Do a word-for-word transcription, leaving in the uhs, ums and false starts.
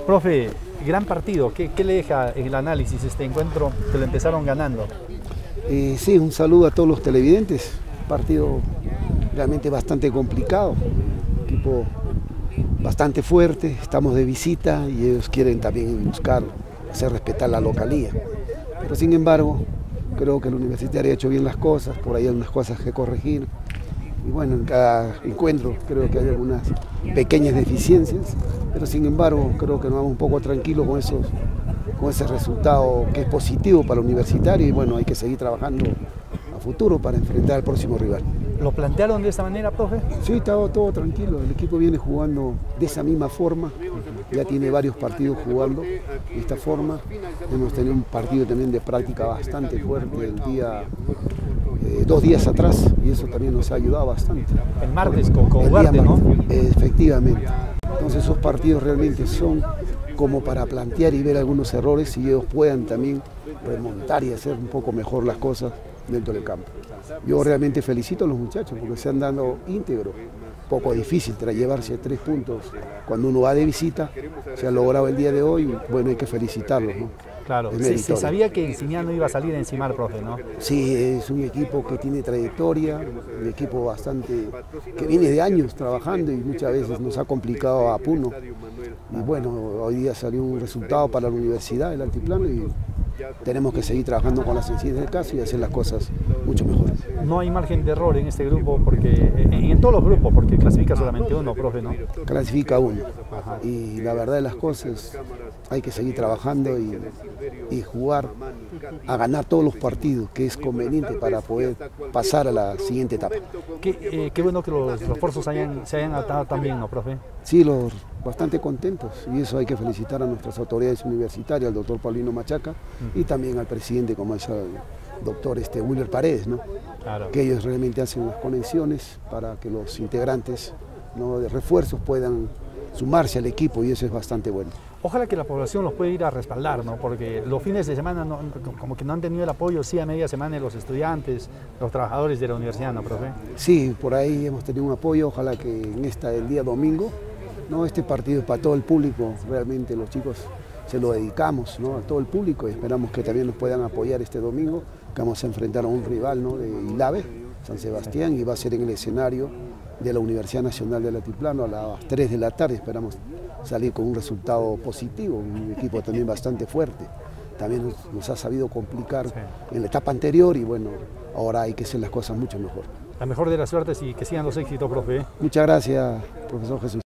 Profe, gran partido, ¿qué, qué le deja en el análisis este encuentro que lo empezaron ganando? Eh, sí, un saludo a todos los televidentes. Partido realmente bastante complicado, equipo bastante fuerte, estamos de visita y ellos quieren también buscar hacer respetar la localía. Pero sin embargo, creo que el Universitario ha hecho bien las cosas, por ahí hay unas cosas que corregir. Y bueno, en cada encuentro creo que hay algunas pequeñas deficiencias, pero sin embargo creo que nos vamos un poco tranquilos con, esos, con ese resultado que es positivo para el Universitario y bueno, hay que seguir trabajando a futuro para enfrentar al próximo rival. ¿Lo plantearon de esta manera, profe? Sí, estaba todo tranquilo, el equipo viene jugando de esa misma forma, ya tiene varios partidos jugando de esta forma, hemos tenido un partido también de práctica bastante fuerte el día, eh, dos días atrás y eso también nos ha ayudado bastante. El martes con, con Ugarte, ¿no? Eh, efectivamente, entonces esos partidos realmente son como para plantear y ver algunos errores y ellos puedan también remontar y hacer un poco mejor las cosas dentro del campo. Yo realmente felicito a los muchachos porque se han dado íntegro, poco difícil tras llevarse tres puntos cuando uno va de visita, se ha logrado el día de hoy, bueno, hay que felicitarlos, ¿no? Claro, se, se sabía que Enciniano iba a salir encima al profe, ¿no? Sí, es un equipo que tiene trayectoria, un equipo bastante, que viene de años trabajando y muchas veces nos ha complicado a Puno. Y bueno, hoy día salió un resultado para la Universidad del Altiplano y tenemos que seguir trabajando con la sencillez del caso y hacer las cosas mucho mejor. No hay margen de error en este grupo, porque en, en todos los grupos, porque clasifica solamente uno, profe, ¿no? Clasifica uno. Ajá. Y la verdad de las cosas, hay que seguir trabajando y, y jugar a ganar todos los partidos, que es conveniente para poder pasar a la siguiente etapa. Qué, eh, qué bueno que los refuerzos hayan, se hayan adaptado también, ¿no, profe? Sí, los bastante contentos y eso hay que felicitar a nuestras autoridades universitarias, al doctor Paulino Machaca uh-huh. y también al presidente como es el doctor este, Willer Paredes, ¿no? Claro. Que ellos realmente hacen las conexiones para que los integrantes, ¿no?, de refuerzos puedan sumarse al equipo y eso es bastante bueno. Ojalá que la población los pueda ir a respaldar, ¿no? Porque los fines de semana no, como que no han tenido el apoyo, sí, a media semana de los estudiantes, los trabajadores de la universidad, ¿no, profe? Sí, por ahí hemos tenido un apoyo, ojalá que en esta, el día domingo, ¿no? Este partido es para todo el público, realmente los chicos se lo dedicamos, ¿no?, a todo el público y esperamos que también nos puedan apoyar este domingo, que vamos a enfrentar a un rival, ¿no?, de Ilave, San Sebastián, y va a ser en el escenario de la Universidad Nacional del Altiplano a las tres de la tarde, esperamos salir con un resultado positivo, un equipo también bastante fuerte, también nos, nos ha sabido complicar sí. en la etapa anterior y bueno, ahora hay que hacer las cosas mucho mejor. La mejor de las suertes y que sigan los éxitos, profe. Muchas gracias, profesor Jesús.